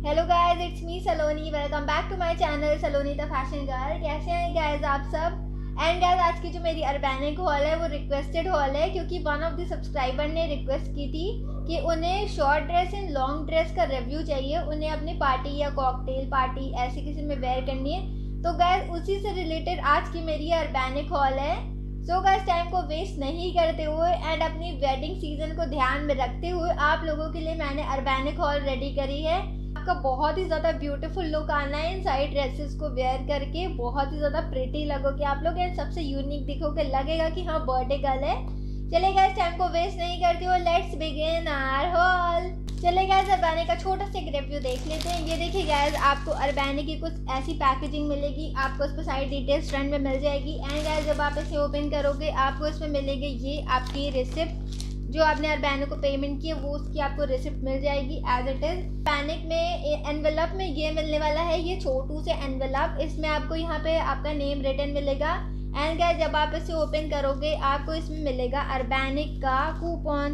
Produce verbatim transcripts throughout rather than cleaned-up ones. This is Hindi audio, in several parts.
Hello guys, it's me Saloni. Welcome back to my channel Saloni the fashion girl. कैसे हैं गाइस आप सब? एंड गाइस, आज की जो मेरी अर्बैनिक हॉल है वो रिक्वेस्टेड हॉल है, क्योंकि वन ऑफ द सब्सक्राइबर ने रिक्वेस्ट की थी कि उन्हें short dress and long dress का रिव्यू चाहिए। उन्हें अपनी पार्टी या कॉकटेल पार्टी ऐसे किसी में वेयर करनी है। तो गाइस, उसी से रिलेटेड आज की मेरी अर्बैनिक हॉल है। सो गाइस, टाइम को वेस्ट नहीं करते हुए एंड अपनी वेडिंग सीजन को ध्यान में रखते हुए आप लोगों के लिए मैंने अर्बैनिक हॉल रेडी करी है। आपका बहुत ही ज़्यादा ब्यूटीफुल लुक आना है इन साइड ड्रेसेस को वेयर करके। बहुत ही ज़्यादा प्रिटी लगोगे आप लोग एंड सबसे यूनिक दिखोगे, लगेगा कि हाँ बर्थडे गर्ल है। चलेगा, इस टाइम को वेस्ट नहीं करती हो, लेट्स बिगिन आवर हॉल। चलेगा, इस अर्बैनिक का छोटा सा एक रिव्यू देख लेते हैं। ये देखिए गाइस, आपको अर्बैनिक की कुछ ऐसी पैकेजिंग मिलेगी। आपको उस पर सारी डिटेल्स फ्रंट में मिल जाएगी। एंड गाइस, जब आप इसे ओपन करोगे आपको इसमें मिलेगी ये आपकी रिसिप्ट। जो आपने अर्बैनिक को पेमेंट की है वो उसकी आपको रिसिप्ट मिल जाएगी एज इट इज़। अर्बैनिक में एनवेलप में ये मिलने वाला है, ये छोटू से एनवेलप। इसमें आपको यहाँ पे आपका नेम रिटन मिलेगा। एंड गाइस, जब आप इसे ओपन करोगे आपको इसमें मिलेगा अर्बैनिक का कूपन,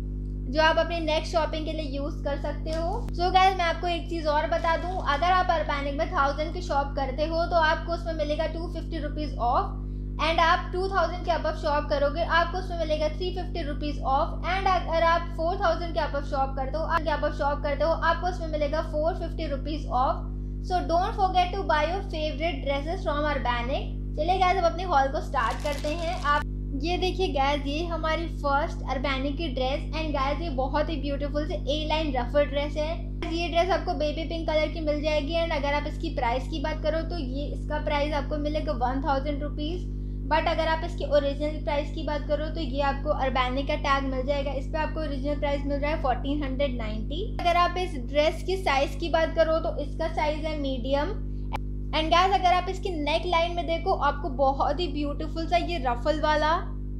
जो आप अपनी नेक्स्ट शॉपिंग के लिए यूज़ कर सकते हो। सो so गाइस, मैं आपको एक चीज़ और बता दूं, अगर आप अर्बैनिक में थाउजेंड की शॉप करते हो तो आपको उसमें मिलेगा two fifty rupees off. And आप टू थाउजेंड के अबव शॉप करोगे आपको उसमें मिलेगा three fifty rupees off. And अगर आप फोर थाउजेंड के अबव शॉप करते हो के अबव शॉप करते हो आपको उसमें मिलेगा four fifty rupees off. So don't forget to buy your favourite dresses from Urbanic. चलिए गाइस, अब अपने हॉल को स्टार्ट करते हैं। आप ये देखिए गाइस, ये हमारी फर्स्ट अर्बैनिक की ड्रेस। एंड गाइस, ये बहुत ही ब्यूटीफुल से ए लाइन रफल ड्रेस है। ये ड्रेस आपको बेबी पिंक कलर की मिल जाएगी। एंड अगर आप इसकी प्राइस की बात करो तो ये इसका प्राइस आपको मिलेगा वन थाउजेंड रुपीज़। बट अगर आप इसकी ओरिजिनल प्राइस की बात करो तो ये आपको अर्बैनिक का टैग मिल जाएगा। इस पर आपको ओरिजिनल प्राइस मिल रहा है फोर्टीन हंड्रेड नाइन्टी। अगर आप इस ड्रेस की साइज़ की बात करो तो इसका साइज़ है मीडियम। एंड गाइस, अगर आप इसकी नेक लाइन में देखो आपको बहुत ही ब्यूटीफुल सा ये रफल वाला,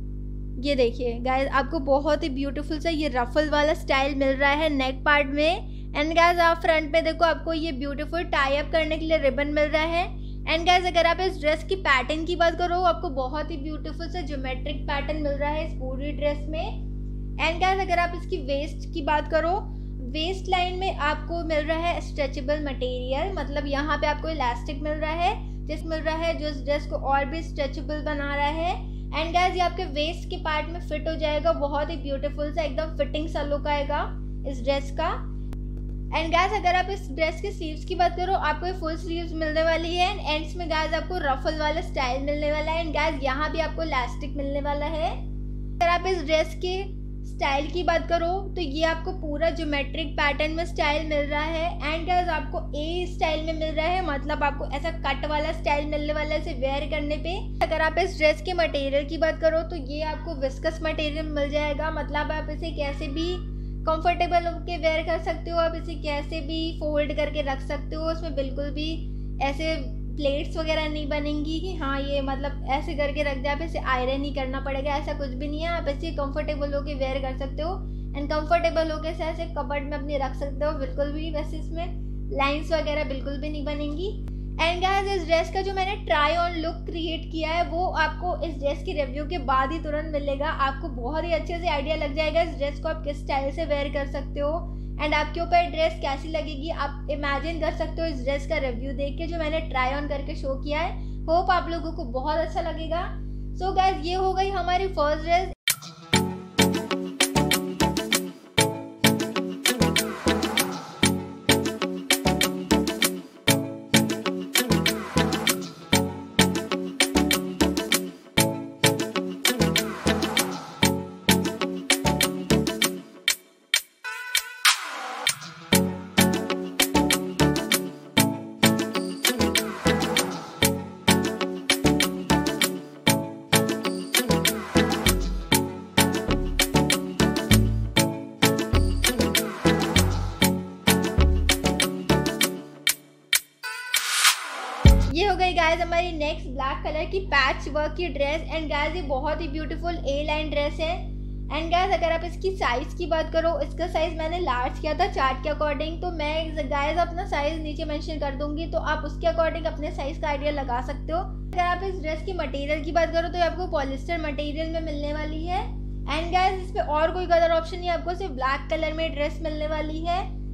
ये देखिए गाइस, आपको बहुत ही ब्यूटीफुल सा ये रफल वाला स्टाइल मिल रहा है नेक पार्ट में। एंड गाइस, आप फ्रंट में देखो आपको ये ब्यूटीफुल टाई अप करने के लिए रिबन मिल रहा है। एंड गाइस, अगर आप इस ड्रेस की पैटर्न की बात करो आपको बहुत ही ब्यूटीफुल सा ज्योमेट्रिक पैटर्न मिल रहा है इस पूरी ड्रेस में। एंड गाइस, अगर आप इसकी वेस्ट की बात करो, वेस्ट लाइन में आपको मिल रहा है स्ट्रेचेबल मटेरियल, मतलब यहाँ पे आपको इलास्टिक मिल रहा है जिस मिल रहा है जो इस ड्रेस को और भी स्ट्रेचेबल बना रहा है। एंड गाइस, ये आपके वेस्ट के पार्ट में फिट हो जाएगा। बहुत ही ब्यूटीफुल सा एकदम फिटिंग सा लुक आएगा इस ड्रेस का। एंड गाइस, अगर आप इस ड्रेस के स्लीव्स की बात करो आपको ये फुल स्लीव्स मिलने वाली है। एंड एंड्स में गाइस आपको रफल वाला स्टाइल मिलने वाला है। एंड गाइस, यहाँ भी आपको इलास्टिक मिलने वाला है। अगर आप इस ड्रेस के स्टाइल की बात करो तो ये आपको पूरा ज्योमेट्रिक पैटर्न में स्टाइल मिल रहा है। एंड गाइस, आपको ए स्टाइल में मिल रहा है, मतलब आपको ऐसा कट वाला स्टाइल मिलने वाला है इसे वेयर करने पे। अगर आप इस ड्रेस के मटेरियल की बात करो तो ये आपको विस्कस मटेरियल मिल जाएगा, मतलब आप इसे कैसे भी कंफर्टेबल होकर वेयर कर सकते हो। आप इसे कैसे भी फोल्ड करके रख सकते हो। उसमें बिल्कुल भी ऐसे प्लेट्स वगैरह नहीं बनेंगी कि हाँ ये मतलब ऐसे करके रख दे, आप इसे आयरन ही करना पड़ेगा, ऐसा कुछ भी नहीं है। आप इसे कंफर्टेबल होकर वेयर कर सकते हो एंड कंफर्टेबल होकर से ऐसे कबर्ड में अपनी रख सकते हो बिल्कुल भी। वैसे इसमें लाइंस वगैरह बिल्कुल भी नहीं बनेंगी। एंड गाइस, इस ड्रेस का जो मैंने ट्राई ऑन लुक क्रिएट किया है वो आपको इस ड्रेस की रिव्यू के बाद ही तुरंत मिलेगा। आपको बहुत ही अच्छे से आइडिया लग जाएगा इस ड्रेस को आप किस स्टाइल से वेयर कर सकते हो एंड आपके ऊपर ड्रेस कैसी लगेगी आप इमेजिन कर सकते हो इस ड्रेस का रिव्यू देख के, जो मैंने ट्राई ऑन करके शो किया है। होप आप लोगों को बहुत अच्छा लगेगा। सो गाइस, ये हो गई हमारी फर्स्ट ड्रेस। ये हो गई गाइस हमारी नेक्स्ट ब्लैक कलर की पैच वर्क की ड्रेस। एंड गाइस, ये बहुत ही ब्यूटीफुल ए लाइन ड्रेस है। एंड गाइस, अगर आप इसकी साइज़ की बात करो, इसका साइज़ मैंने लार्ज किया था चार्ट के अकॉर्डिंग, तो मैं गाइस अपना साइज़ नीचे मेंशन कर दूंगी तो आप उसके अकॉर्डिंग अपने साइज़ का आइडिया लगा सकते हो। अगर आप इस ड्रेस की मटेरियल की बात करो तो आपको पॉलिस्टर मटेरियल में मिलने वाली है। एंड गाइस, इस पर और कोई कलर ऑप्शन नहीं, आपको सिर्फ ब्लैक कलर में ड्रेस मिलने वाली है।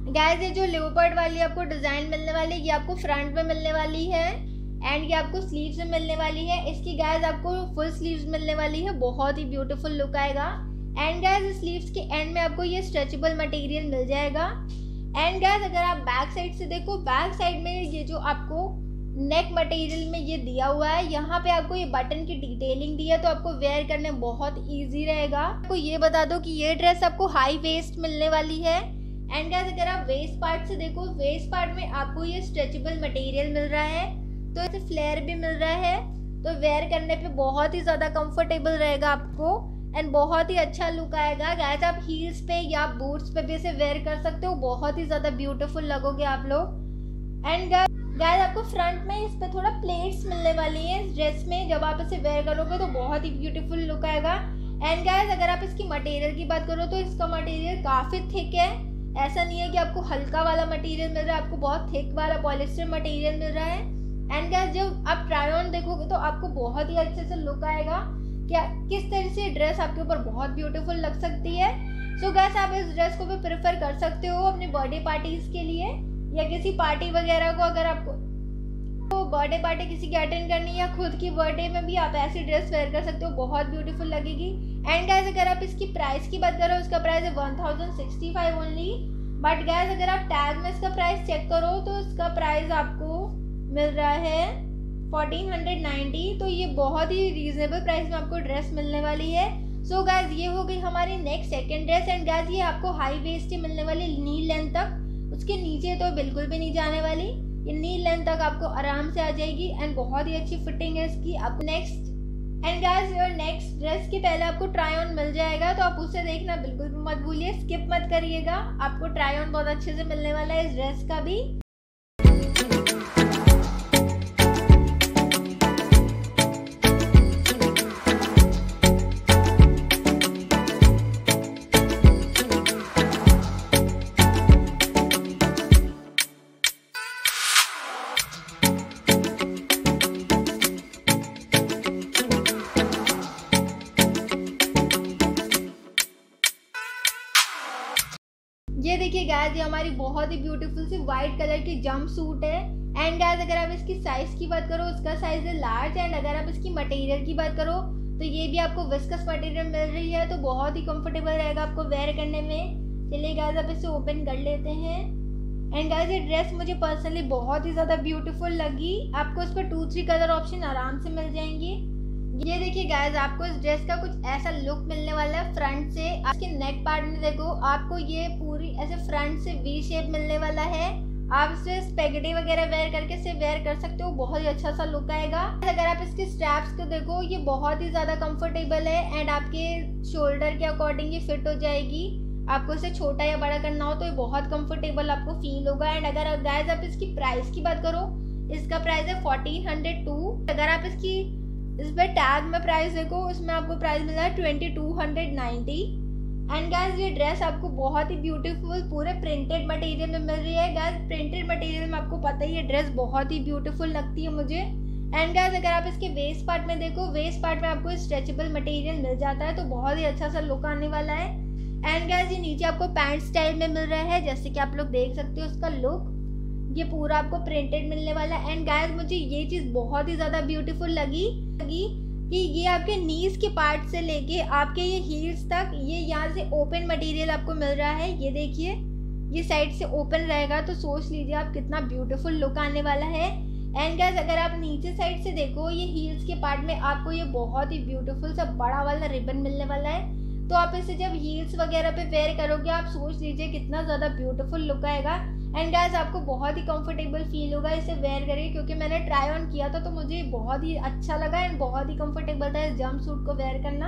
गाइस ये जो लेओपार्ड वाली आपको डिज़ाइन मिलने वाली है ये आपको फ्रंट में मिलने वाली है एंड ये आपको स्लीव्स में मिलने वाली है। इसकी गाइस आपको फुल स्लीव्स मिलने वाली है, बहुत ही ब्यूटीफुल लुक आएगा। एंड गाइस स्लीव्स के एंड में आपको ये स्ट्रेचेबल मटेरियल मिल जाएगा। एंड गाइस अगर आप बैक साइड से देखो, बैक साइड में ये जो आपको नेक मटेरियल में ये दिया हुआ है, यहाँ पे आपको ये बटन की डिटेलिंग दी है तो आपको वेयर करने बहुत ईजी रहेगा। आपको ये बता दो कि ये ड्रेस आपको हाई वेस्ट मिलने वाली है। एंड गाइस अगर आप वेस्ट पार्ट से देखो, वेस्ट पार्ट में आपको ये स्ट्रेचेबल मटेरियल मिल रहा है तो इसे फ्लेयर भी मिल रहा है, तो वेयर करने पे बहुत ही ज़्यादा कंफर्टेबल रहेगा आपको एंड बहुत ही अच्छा लुक आएगा। गाइस आप हील्स पे या बूट्स पे भी इसे वेयर कर सकते हो, बहुत ही ज़्यादा ब्यूटीफुल लगोगे आप लोग। एंड गाइस आपको फ्रंट में इस पे थोड़ा प्लेट्स मिलने वाली है इस ड्रेस में, जब आप इसे वेयर करोगे तो बहुत ही ब्यूटीफुल लुक आएगा। एंड गाइस अगर आप इसकी मटेरियल की बात करो तो इसका मटेरियल काफ़ी थिक है, ऐसा नहीं है कि आपको हल्का वाला मटेरियल मिल रहा है, आपको बहुत थिक वाला पॉलिस्टर मटेरियल मिल रहा है। एंड गाइस जब आप ट्राई ऑन देखोगे तो आपको बहुत ही अच्छे से लुक आएगा क्या किस तरह से ड्रेस आपके ऊपर बहुत ब्यूटीफुल लग सकती है। सो गाइस आप इस ड्रेस को भी प्रेफर कर सकते हो अपने बर्थडे पार्टीज के लिए या किसी पार्टी वगैरह को, अगर आपको तो बर्थडे पार्टी किसी की अटेंड करनी है या खुद की बर्थडे में भी आप ऐसी ड्रेस वेयर कर सकते हो, बहुत ब्यूटीफुल लगेगी। एंड गाइस अगर आप इसकी प्राइस की बात करो, इसका प्राइस है one thousand sixty five only. But guys अगर आप टैग में इसका प्राइस चेक करो तो इसका प्राइस आपको मिल रहा है फोर्टीन हंड्रेड नाइन्टी, तो ये बहुत ही रीजनेबल प्राइस में आपको ड्रेस मिलने वाली है। सो गाइस ये हो गई हमारी next second dress. And guys ये आपको हाई वेस्ट ही मिलने वाली नी लेंथ तक, उसके नीचे तो बिल्कुल भी नहीं जाने वाली, ये नी लेंथ तक आपको आराम से आ जाएगी एंड बहुत ही अच्छी फिटिंग है इसकी। अब next and guys your next dress के पहले आपको ट्राई ऑन मिल जाएगा तो आप उसे देखना बिल्कुल भी मत भूलिए, स्किप मत करिएगा, आपको ट्राई ऑन बहुत अच्छे से मिलने वाला है इस ड्रेस का भी। ये देखिए गाइस ये हमारी बहुत ही ब्यूटीफुल सी वाइट कलर की जंप सूट है। एंड गाइस अगर आप इसकी साइज की बात करो, उसका साइज है लार्ज। एंड अगर आप इसकी मटेरियल की बात करो तो ये भी आपको विस्कस मटेरियल मिल रही है, तो बहुत ही कंफर्टेबल रहेगा आपको वेयर करने में। चलिए गाइस आप इसे ओपन कर लेते हैं। एंड गाइस ये ड्रेस मुझे पर्सनली बहुत ही ज़्यादा ब्यूटीफुल लगी, आपको इस पर टू थ्री कलर ऑप्शन आराम से मिल जाएंगे। ये देखिए गाइस आपको इस ड्रेस का कुछ ऐसा लुक मिलने वाला है फ्रंट से। आपके नेक पार्ट में देखो आपको ये पूरी ऐसे फ्रंट से वी शेप मिलने वाला है, आप इसे स्पेगेटी वगैरह वेयर करके इसे वेयर कर सकते हो, बहुत ही अच्छा सा लुक आएगा। अगर आप इसके स्ट्रैप्स को देखो ये बहुत ही ज़्यादा कंफर्टेबल है एंड आपके शोल्डर के अकॉर्डिंग ये फिट हो जाएगी, आपको इसे छोटा या बड़ा करना हो तो ये बहुत कंफर्टेबल आपको फील होगा। एंड अगर गाइस आप इसकी प्राइस की बात करो, इसका प्राइस है फोर्टीन हंड्रेड टू। अगर आप इसकी इस पर टैग में प्राइस देखो, उसमें आपको प्राइस मिला है twenty two hundred ninety. And guys ये ड्रेस आपको बहुत ही ब्यूटीफुल पूरे प्रिंटेड मटेरियल में मिल रही है। गाइस प्रिंटेड मटेरियल में आपको पता ही है ड्रेस बहुत ही ब्यूटीफुल लगती है मुझे। एंड गाइस अगर आप इसके वेस्ट पार्ट में देखो, वेस्ट पार्ट में आपको स्ट्रेचेबल मटेरियल मिल जाता है, तो बहुत ही अच्छा सा लुक आने वाला है। एंड गाइस ये नीचे आपको पैंट स्टाइल में मिल रहा है, जैसे कि आप लोग देख सकते हो उसका लुक, ये पूरा आपको प्रिंटेड मिलने वाला है। एंड गाइस मुझे ये चीज़ बहुत ही ज़्यादा ब्यूटीफुल लगी लगी कि ये आपके नीज के पार्ट से लेके आपके ये हील्स तक ये यहाँ से ओपन मटेरियल आपको मिल रहा है। ये देखिए ये साइड से ओपन रहेगा, तो सोच लीजिए आप कितना ब्यूटीफुल लुक आने वाला है। एंड गाइस अगर आप नीचे साइड से देखो, ये हील्स के पार्ट में आपको ये बहुत ही ब्यूटीफुल सा बड़ा वाला रिबन मिलने वाला है, तो आप इसे जब हील्स वगैरह पे वेयर करोगे आप सोच लीजिए कितना ज़्यादा ब्यूटीफुल लुक आएगा। एंड गाइस आपको बहुत ही कंफर्टेबल फील होगा इसे वेयर करके, क्योंकि मैंने ट्राई ऑन किया था तो मुझे बहुत ही अच्छा लगा एंड बहुत ही कंफर्टेबल था इस जंप सूट को वेयर करना।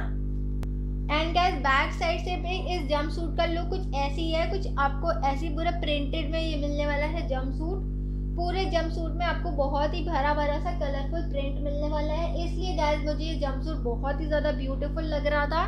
एंड गाइस बैक साइड से भी इस जंप सूट का लुक कुछ ऐसी है, कुछ आपको ऐसी पूरा प्रिंटेड में ये मिलने वाला है जंप सूट। पूरे जंप सूट में आपको बहुत ही भरा भरा सा कलरफुल प्रिंट मिलने वाला है, इसलिए गाइस मुझे ये जंप सूट बहुत ही ज़्यादा ब्यूटीफुल लग रहा था।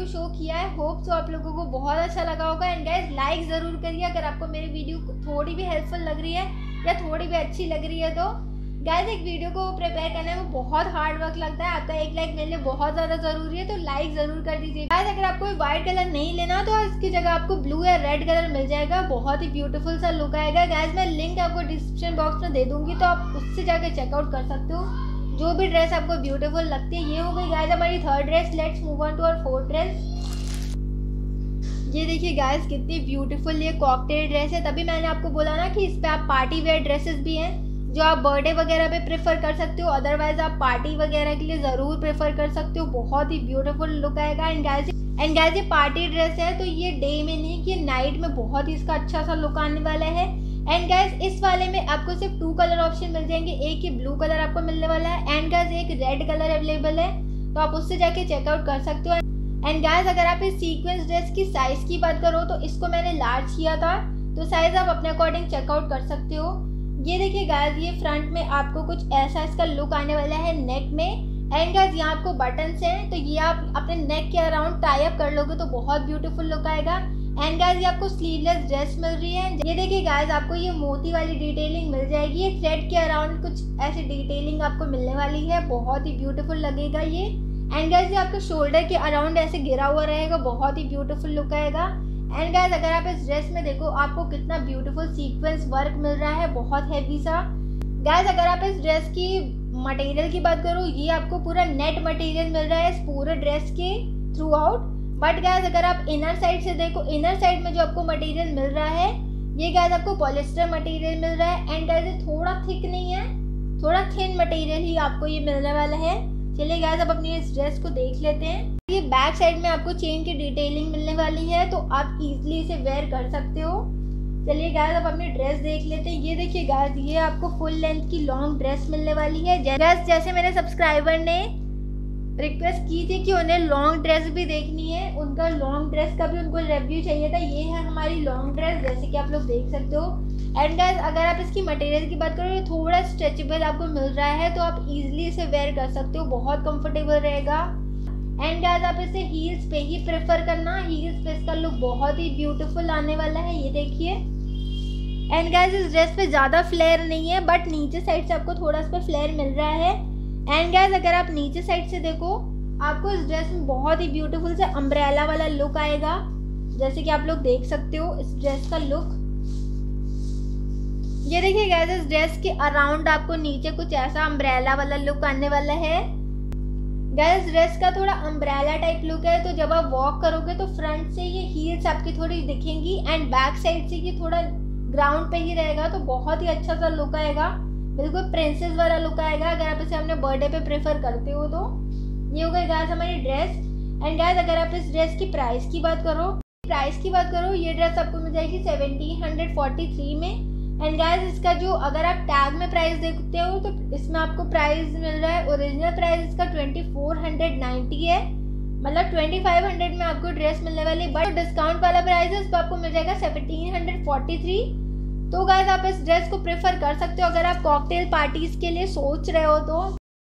रिव्यू शो किया है। होप सो आप लोगों को बहुत अच्छा लगा होगा। एंड गाइस लाइक ज़रूर करिए अगर आपको मेरी वीडियो थोड़ी भी हेल्पफुल लग रही है या थोड़ी भी अच्छी लग रही है। तो गाइस एक वीडियो को प्रिपेयर करने में बहुत हार्ड वर्क लगता है, आपका एक लाइक मेरे लिए बहुत ज़्यादा ज़रूरी है, तो लाइक ज़रूर कर दीजिए। गाइस अगर आपको व्हाइट कलर नहीं लेना तो इसकी जगह आपको ब्लू या रेड कलर मिल जाएगा, बहुत ही ब्यूटीफुल सा लुक आएगा। गाइस मैं लिंक आपको डिस्क्रिप्शन बॉक्स में दे दूंगी, तो आप उससे जाकर चेकआउट कर सकते हो जो भी ड्रेस आपको ब्यूटीफुल लगती है। ये हो गई गाइस हमारी third dress. Let's move on to our fourth dress. ये देखिए गाइस कितनी ब्यूटीफुल ये कॉकटेल ड्रेस है। तभी मैंने आपको बोला ना कि इस पे आप पार्टी वेयर ड्रेसेस भी हैं जो आप बर्थडे वगैरह पे प्रेफर कर सकते हो, अदरवाइज आप पार्टी वगैरह के लिए ज़रूर प्रेफर कर सकते हो। बहुत ही ब्यूटीफुल लुक आएगा। एंड गाइस एंड गाइस ये पार्टी ड्रेस है तो ये डे में नहीं कि नाइट में बहुत ही इसका अच्छा सा लुक आने वाला है। एंड गाइस इस वाले में आपको सिर्फ टू कलर ऑप्शन मिल जाएंगे, एक ही ब्लू कलर आपको मिलने वाला है एंड गाइस एक रेड कलर अवेलेबल है, तो आप उससे जाके चेकआउट कर सकते हो। एंड गाइस अगर आप इस सीक्वेंस ड्रेस की साइज़ की बात करो तो इसको मैंने लार्ज किया था, तो साइज़ आप अपने अकॉर्डिंग चेकआउट कर सकते हो। ये देखिए गाइस ये फ्रंट में आपको कुछ ऐसा इसका लुक आने वाला है नेक में। एंड गाइस यहाँ आपको बटन्स हैं, तो ये आप अपने नेक के अराउंड टाई अप कर लोगे तो बहुत ब्यूटीफुल लुक आएगा। एंड गाइस ये आपको स्लीवलेस ड्रेस मिल रही है। ये देखिए गाइस आपको ये मोती वाली डिटेलिंग मिल जाएगी, ये थ्रेड के अराउंड कुछ ऐसी डिटेलिंग आपको मिलने वाली है, बहुत ही ब्यूटीफुल लगेगा ये। एंड गाइस ये आपके शोल्डर के अराउंड ऐसे गिरा हुआ रहेगा, बहुत ही ब्यूटीफुल लुक आएगा। एंड गाइस अगर आप इस ड्रेस में देखो आपको कितना ब्यूटीफुल सीक्वेंस वर्क मिल रहा है, बहुत हैवी सा। गाइस अगर आप इस ड्रेस की मटेरियल की बात करो, ये आपको पूरा नेट मटेरियल मिल रहा है इस पूरे ड्रेस के थ्रू आउट। बट गाइस अगर आप इनर साइड से देखो, इनर साइड में जो आपको मटेरियल मिल रहा है ये गाइस आपको पॉलिस्टर मटेरियल मिल रहा है। एंड गाइस ये थोड़ा थिक नहीं है, थोड़ा थिन मटेरियल ही आपको ये मिलने वाला है। चलिए गाइस अब अपनी इस ड्रेस को देख लेते हैं। ये बैक साइड में आपको चेन की डिटेलिंग मिलने वाली है, तो आप इजीली इसे वेयर कर सकते हो। चलिए गाइस अब अपनी ड्रेस देख लेते हैं। ये देखिए गाइस ये आपको फुल लेंथ की लॉन्ग ड्रेस मिलने वाली है। गाइस जैसे मेरे सब्सक्राइबर ने रिक्वेस्ट की थी कि उन्हें लॉन्ग ड्रेस भी देखनी है, उनका लॉन्ग ड्रेस का भी उनको रिव्यू चाहिए था। ये है हमारी लॉन्ग ड्रेस, जैसे कि आप लोग देख सकते हो। एंड गाइस अगर आप इसकी मटेरियल की बात करो, ये थोड़ा स्ट्रेचेबल आपको मिल रहा है, तो आप इजीली इसे वेयर कर सकते हो, बहुत कंफर्टेबल रहेगा। एंड गाइस आप इसे हील्स पे ही प्रेफर करना, हील्स पे इसका लुक बहुत ही ब्यूटीफुल आने वाला है, ये देखिए। एंड गाइस इस ड्रेस पे ज़्यादा फ्लेयर नहीं है, बट नीचे साइड से आपको थोड़ा इस पर फ्लेयर मिल रहा है। एंड गाइस अगर आप नीचे साइड से देखो आपको इस ड्रेस में बहुत ही ब्यूटीफुल से अम्ब्रेला वाला लुक आएगा, जैसे कि आप लोग देख सकते हो इस ड्रेस का लुक। ये देखिए गाइस इस ड्रेस के अराउंड आपको नीचे कुछ ऐसा अम्ब्रेला वाला लुक आने वाला है। गाइस ड्रेस का थोड़ा अम्ब्रेला टाइप लुक है, तो जब आप वॉक करोगे तो फ्रंट से ये हील्स आपकी थोड़ी दिखेंगी एंड बैक साइड से ये थोड़ा ग्राउंड पे ही रहेगा, तो बहुत ही अच्छा सा लुक आएगा, बिल्कुल प्रिंसेस वाला लुक आएगा अगर आप इसे अपने बर्थडे पे प्रेफर करते हो तो। ये हो गई गाइस हमारी ड्रेस। एंड गाइस अगर आप इस ड्रेस की प्राइस की बात करो प्राइस की बात करो ये ड्रेस आपको मिल जाएगी सेवनटीन हंड्रेड फोर्टी थ्री में। एंड गाइस इसका जो अगर आप टैग में प्राइस देखते हो तो इसमें आपको प्राइस मिल रहा है, ओरिजिनल प्राइस इसका ट्वेंटी फोर हंड्रेड नाइन्टी है, मतलब ट्वेंटी फाइव हंड्रेड में आपको ड्रेस मिलने वाली। बट डिस्काउंट वाला प्राइस है उसको आपको मिल जाएगा सेवनटीन हंड्रेड फोर्टी थ्री। तो गाइस आप इस ड्रेस को प्रेफर कर सकते हो अगर आप कॉकटेल पार्टीज के लिए सोच रहे हो तो।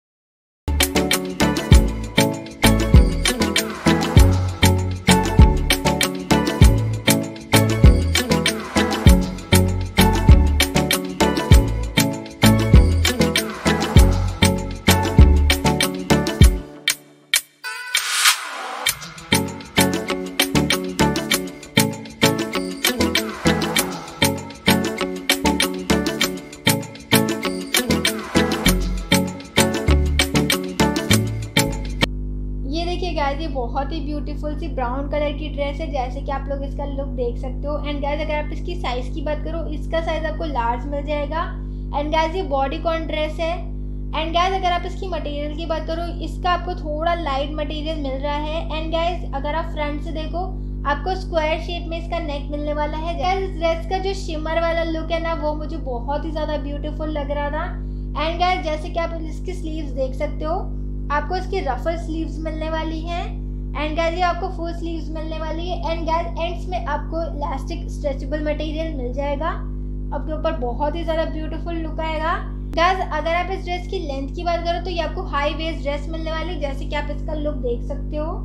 गाइस ये बहुत ही ब्यूटीफुल सी ब्राउन कलर की ड्रेस है, जैसे कि आप लोग इसका लुक देख सकते हो। एंड गाइस अगर आप इसकी साइज़ की बात करो इसका साइज़ आपको लार्ज मिल जाएगा। एंड गाइस ये बॉडी कॉन ड्रेस है। एंड गाइस अगर आप इसकी मटेरियल की बात करो इसका आपको थोड़ा लाइट मटेरियल मिल रहा है। एंड गाइस अगर आप फ्रंट से देखो आपको स्क्वायर शेप में इसका नेक मिलने वाला है। गाइस इस ड्रेस का जो शिमर वाला लुक है ना वो मुझे बहुत ही ज़्यादा ब्यूटीफुल लग रहा था। एंड गाइस जैसे कि आप इसकी स्लीव्स देख सकते हो आपको इसकी रफल स्लीव्स मिलने वाली हैं। एंड गाइस ये आपको फुल स्लीव्स मिलने वाली है। एंड गाइस एंड्स में आपको इलास्टिक स्ट्रेचेबल मटेरियल मिल जाएगा, आपके ऊपर बहुत ही ज़्यादा ब्यूटीफुल लुक आएगा। गाइस अगर आप इस ड्रेस की लेंथ की बात करो तो ये आपको हाई वेस्ट ड्रेस मिलने वाली है, जैसे कि आप इसका लुक देख सकते हो।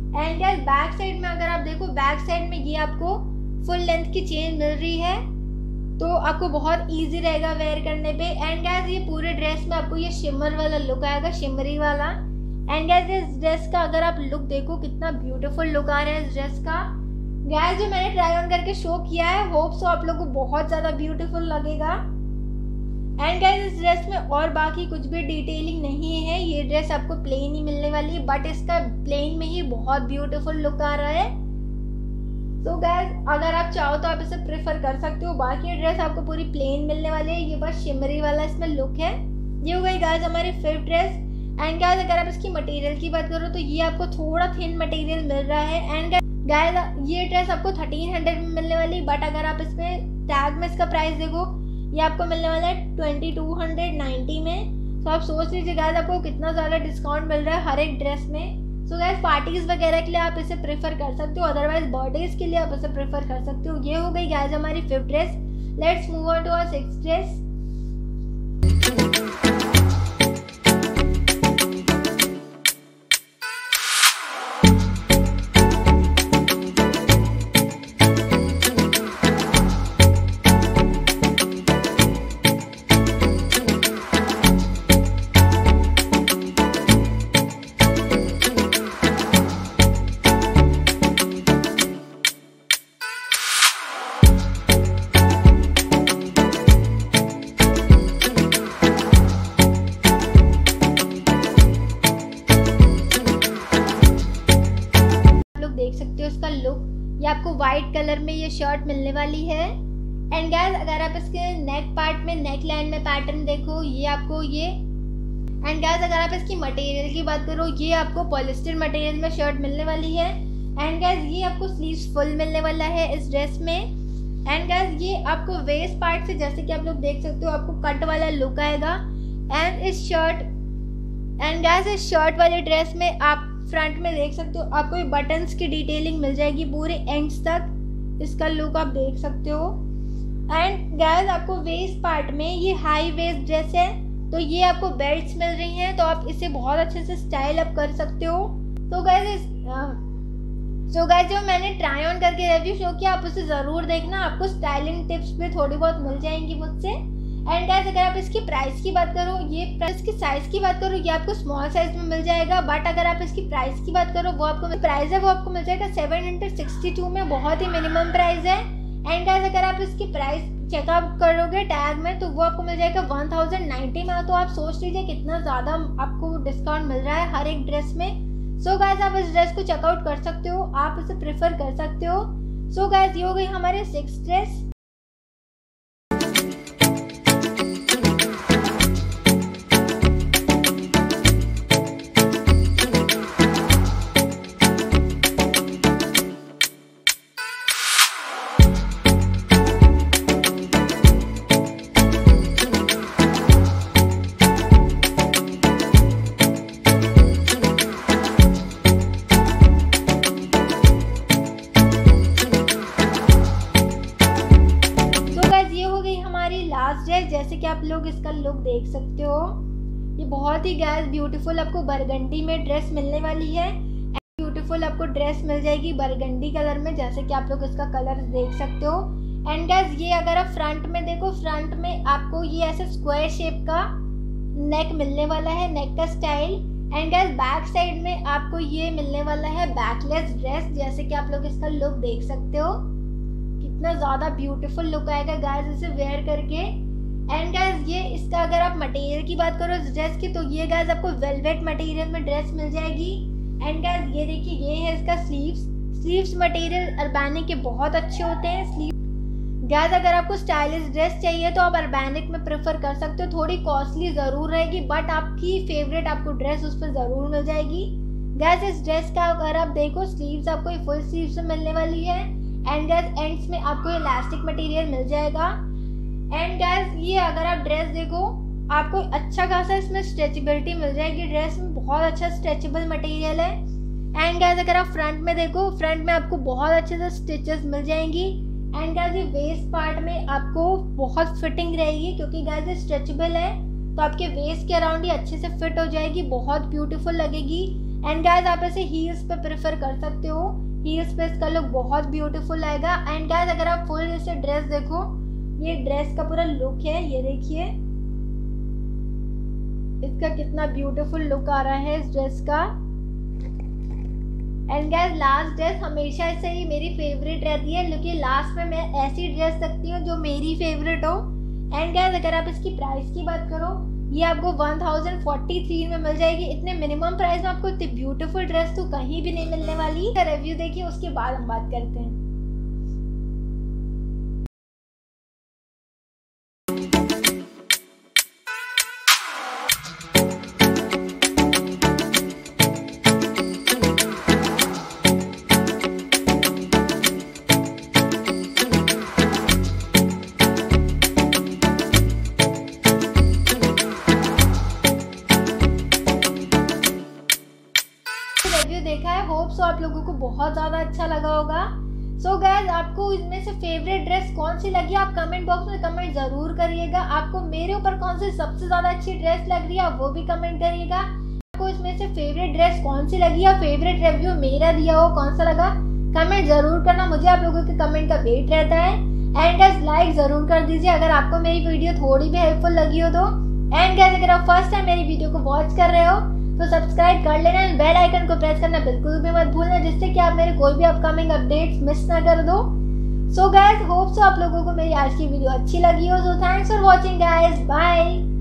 एंड गाइस बैक साइड में अगर आप देखो, बैक साइड में ये आपको फुल लेंथ की चेन मिल रही है, तो आपको बहुत इजी रहेगा वेयर करने पे। एंड गाइस ये पूरे ड्रेस में आपको ये शिमर वाला लुक आएगा, शिमरी वाला। एंड गाइस इस ड्रेस का अगर आप लुक देखो कितना ब्यूटीफुल लुक आ रहा है इस ड्रेस का। गाइस जो मैंने ट्राई ऑन करके शो किया है, होप सो आप लोगों को बहुत ज़्यादा ब्यूटीफुल लगेगा। एंड गाइस इस ड्रेस में और बाकी कुछ भी डिटेलिंग नहीं है, ये ड्रेस आपको प्लेन ही मिलने वाली है, बट इसका प्लेन में ही बहुत ब्यूटीफुल लुक आ रहा है। तो गाइस अगर आप चाहो तो आप इसे प्रेफर कर सकते हो। बाकी ड्रेस आपको पूरी प्लेन मिलने वाली है, ये बस शिमरी वाला इसमें लुक है। ये हो गई गाइस हमारी फिफ्थ ड्रेस। एंड गाइस अगर आप इसकी मटेरियल की बात करो तो ये आपको थोड़ा थिन मटेरियल मिल रहा है। एंड गाइस ये ड्रेस आपको थर्टीन हंड्रेड में मिलने वाली, बट अगर आप इसमें टैग में इसका प्राइस देखो, ये आपको मिलने वाला है ट्वेंटी टू हंड्रेड नाइन्टी में। तो आप सोच लीजिए गाइस आपको कितना ज़्यादा डिस्काउंट मिल रहा है हर एक ड्रेस में। सो गाइस पार्टीज वगैरह के लिए आप इसे प्रेफर कर सकते हो, अदरवाइज बर्थडेज के लिए आप इसे प्रेफर कर सकते हो। ये हो गई गाइस हमारी fifth dress. Let's move on to our sixth dress. देख सकते हो इसका लुक, ये आपको व्हाइट कलर में ये शर्ट मिलने वाली है। एंड गाइस अगर आप इसके नेक पार्ट में नेक लाइन में पैटर्न देखो, ये आपको ये। एंड गाइस अगर आप इसकी मटेरियल की बात करो, ये आपको पॉलिस्टर मटेरियल में शर्ट मिलने वाली है। एंड गाइस ये आपको स्लीव्स फुल मिलने वाला है इस ड्रेस में। एंड गाइस ये आपको वेस्ट पार्ट से, जैसे कि आप लोग देख सकते हो, आपको कट वाला लुक आएगा। एंड इस शर्ट एंड गाइस इस शर्ट वाले ड्रेस में आप फ्रंट में देख सकते हो, आपको ये बटन्स की डिटेलिंग मिल जाएगी पूरे एंड्स तक, इसका लुक आप देख सकते हो। एंड गाइस आपको वेस्ट पार्ट में ये हाई वेस्ट ड्रेस है, तो ये आपको बेल्ट्स मिल रही हैं, तो आप इसे बहुत अच्छे से स्टाइल अप कर सकते हो। तो गाइस सो गाइस जो मैंने ट्राई ऑन करके रिव्यू शो किया, आप उसे ज़रूर देखना, आपको स्टाइलिंग टिप्स भी थोड़ी बहुत मिल जाएंगी मुझसे। एंड गाइस अगर आप इसकी प्राइस की बात करो, ये प्राइस की साइज़ की बात करो, ये आपको स्मॉल साइज में मिल जाएगा। बट अगर आप इसकी प्राइस की बात करो, वो आपको प्राइस है वो आपको मिल जाएगा सेवन हंड्रेड सिक्सटी टू में, बहुत ही मिनिमम प्राइस है। एंड गाइस अगर आप इसकी प्राइस चेकआउट करोगे टैग में, तो वो आपको मिल जाएगा वन थाउजेंड नाइन्टी में। तो आप सोच लीजिए कितना ज़्यादा आपको डिस्काउंट मिल रहा है हर एक ड्रेस में। सो गाइस आप इस ड्रेस को चेकआउट कर सकते हो, आप इसे प्रेफर कर सकते हो। सो गाइस ये हो गई हमारे सिक्स ड्रेस। जैसे कि आप लोग इसका लुक देख सकते हो, ये बहुत ही गाइस ब्यूटीफुल आपको बरगंडी में ड्रेस मिलने वाली है। ब्यूटीफुल आपको ड्रेस मिल जाएगी बरगंडी कलर में, जैसे कि आप लोग इसका कलर देख सकते हो। एंड गाइस ये अगर आप फ्रंट में देखो, फ्रंट में आपको ये ऐसे स्क्वायर शेप का नेक मिलने वाला है, नेक का style. And guys back side में आपको ये मिलने वाला है बैकलेस ड्रेस, जैसे कि आप लोग इसका लुक देख सकते हो, कितना ज़्यादा ब्यूटीफुल लुक आएगा गाइस इसे वेयर करके। एंड गाइस ये इसका अगर आप मटेरियल की बात करो इस ड्रेस की, तो ये गाइस आपको वेलवेट मटेरियल में ड्रेस मिल जाएगी। एंड गाइस ये देखिए, ये है इसका स्लीव्स स्लीव्स मटेरियल अर्बैनिक के बहुत अच्छे होते हैं स्लीव। गाइस अगर आपको स्टाइलिश ड्रेस चाहिए तो आप अर्बैनिक में प्रेफर कर सकते हो, थोड़ी कॉस्टली ज़रूर रहेगी, बट आपकी फेवरेट आपको ड्रेस उस पर ज़रूर मिल जाएगी। गाइस इस ड्रेस का अगर आप देखो, स्लीव्स आपको ये फुल स्लीव्स में मिलने वाली है। एंड गाइस एंड्स में आपको इलास्टिक मटेरियल मिल जाएगा। एंड गाइस ये अगर आप ड्रेस देखो, आपको अच्छा खासा इसमें स्ट्रेचेबिलिटी मिल जाएगी, ड्रेस में बहुत अच्छा स्ट्रेचेबल मटेरियल है। एंड गाइस अगर आप फ्रंट में देखो, फ्रंट में आपको बहुत अच्छे से स्टिचेस मिल जाएंगी। एंड गाइस ये वेस्ट पार्ट में आपको बहुत फिटिंग रहेगी, क्योंकि गाइस ये स्ट्रेचेबल है, तो आपके वेस्ट के अराउंड ही अच्छे से फिट हो जाएगी, बहुत ब्यूटीफुल लगेगी। एंड गाइज आप ऐसे हील्स पे प्रेफर कर सकते हो, हील्स पे इसका लुक बहुत ब्यूटीफुल आएगा। एंड गाइज अगर आप फुल जैसे ड्रेस देखो, ये ड्रेस का पूरा लुक है, ये देखिए इसका कितना ब्यूटीफुल लुक आ रहा है इस ड्रेस का। एंड गाइज लास्ट ड्रेस हमेशा से ही मेरी फेवरेट रहती है, क्योंकि लास्ट में मैं ऐसी ड्रेस रखती हूँ जो मेरी फेवरेट हो। एंड गाइज अगर आप इसकी प्राइस की बात करो, ये आपको वन थाउजेंड फोर्टी थ्री में मिल जाएगी। इतने मिनिमम प्राइस में आपको इतनी ब्यूटीफुल ड्रेस तो कहीं भी नहीं मिलने वाली। रिव्यू देखिए उसके बाद हम बात करते हैं। रिव्यू देखा है, होप सो आप लोगों को बहुत ज़्यादा अच्छा लगा होगा। सो so गाइज आपको इसमें से फेवरेट ड्रेस कौन सी लगी आप कमेंट बॉक्स में कमेंट ज़रूर करिएगा। आपको मेरे ऊपर कौन सी सबसे ज़्यादा अच्छी ड्रेस लग रही है वो भी कमेंट करिएगा। आपको इसमें से फेवरेट ड्रेस कौन सी लगी या फेवरेट रिव्यू मेरा दिया हो कौन सा लगा, कमेंट ज़रूर करना, मुझे आप लोगों के कमेंट का वेट रहता है। एंड गाइज लाइक ज़रूर कर दीजिए अगर आपको मेरी वीडियो थोड़ी भी हेल्पफुल लगी हो तो। एंड गाइज अगर आप फर्स्ट टाइम मेरी वीडियो को वॉच कर रहे हो तो सब्सक्राइब कर लेना एंड बेल आइकन को प्रेस करना बिल्कुल भी मत भूलना, जिससे कि आप मेरे कोई भी अपकमिंग अपडेट्स मिस ना कर दो। सो गाइज होप सो आप लोगों को मेरी आज की वीडियो अच्छी लगी हो। So thanks for watching guys, bye.